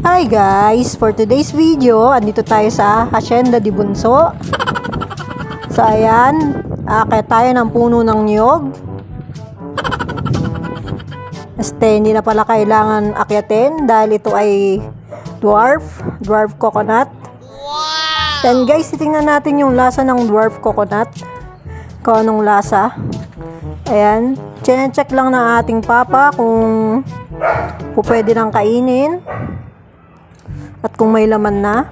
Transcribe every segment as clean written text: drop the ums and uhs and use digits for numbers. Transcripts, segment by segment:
Hi guys! For today's video, andito tayo sa Hacienda de Bunso. So ayan, aakyat tayo ng puno ng niyog. Hindi na pala kailangan akyatin dahil ito ay dwarf coconut. Then guys, titingnan natin yung lasa ng dwarf coconut. Kung anong lasa. Ayan, check lang ng ating papa kung pwede nang kainin. At kung may laman na.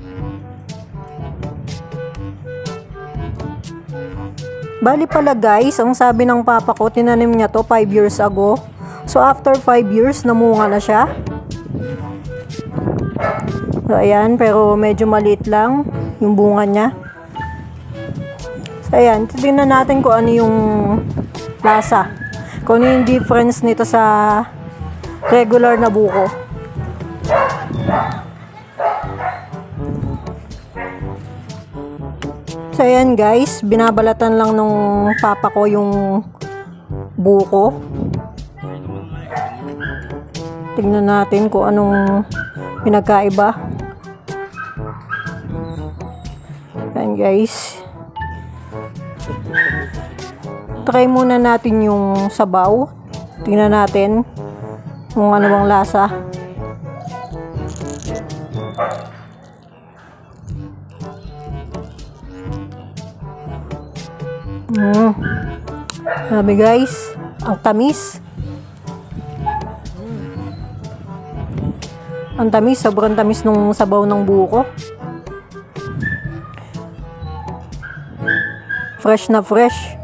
Bali pala guys, ang sabi ng papa ko, tinanim niya to 5 years ago. So after 5 years, namunga na siya. So ayan, pero medyo maliit lang yung bunga niya. So ayan, tingnan natin kung ano yung lasa. Kung ano yung difference nito sa regular na buko. So ayan guys, binabalatan lang nung papa ko yung buko. Tingnan natin kung anong pinagkaiba. Ayan guys. Try muna natin yung sabaw. Tingnan natin kung ano bang lasa. Sabi guys, ang tamis. Ang tamis, sobrang tamis nung sabaw ng buko. Fresh na fresh.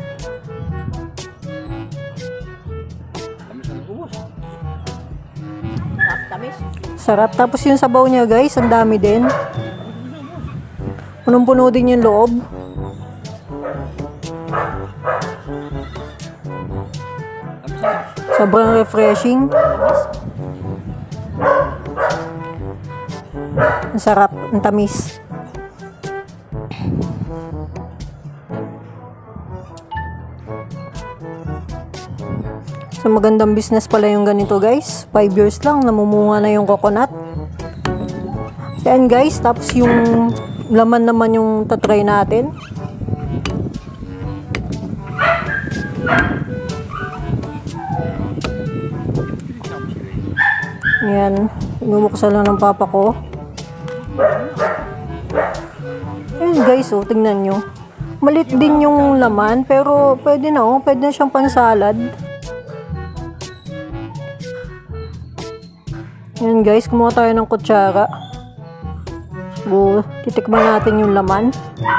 Sarap. Tapos yung sabaw niya guys, ang dami din. Punong-puno din yung loob. Sobrang refreshing. Ang sarap, ang tamis. So magandang business pala yung ganito guys. 5 years lang, namumunga na yung coconut. So yan guys, tapos yung laman naman yung tatry natin. Ayan, bumuksan lang ng papa ko. Ayan guys, oh, tingnan nyo. Malit din yung laman, pero pwede na, oh, pwede na siyang pansalad. Ayan guys, kumuha tayo ng kutsara. So, titikman natin yung laman.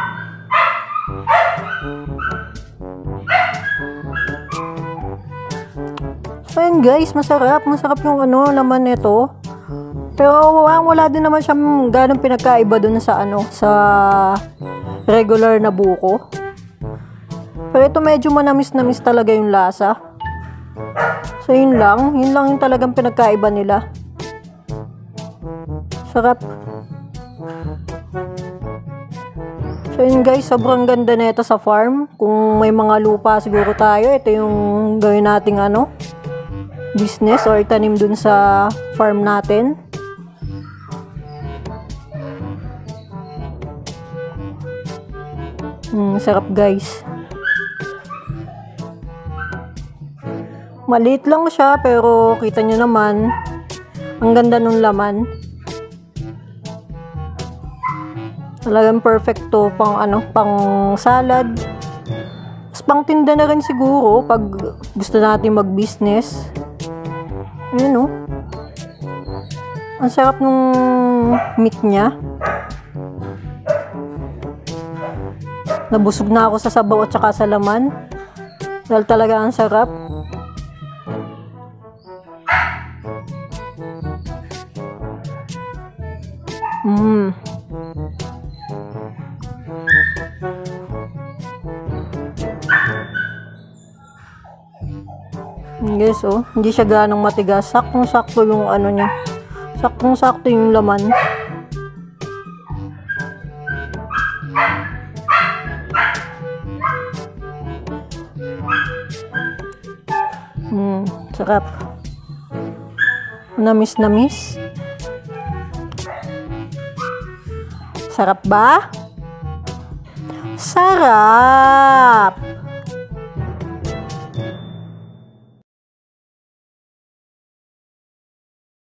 Ayan guys, masarap yung laman nito. Pero wala din naman siyang ganong pinagkaiba dun sa sa regular na buko. Pero ito medyo manamis-namis talaga yung lasa. So yun lang yung talagang pinagkaiba nila. Sarap. So yun guys, sobrang ganda na ito sa farm. Kung may mga lupa siguro tayo, ito yung gawin nating business or tanim dun sa farm natin. Sarap guys. Maliit lang siya pero kita nyo naman ang ganda nung laman. Talagang perfecto pang salad. Pang tinda na rin siguro pag gusto natin mag-business. Ayan o. Ang sarap nung meat niya. Nabusog na ako sa sabaw at saka sa laman. Dahil talaga ang sarap. Yes, oh, hindi siya ganong matigas. Saktong-sakto yung niya. Saktong-sakto yung laman. Sarap. Namis-namis. Sarap ba? Sarap!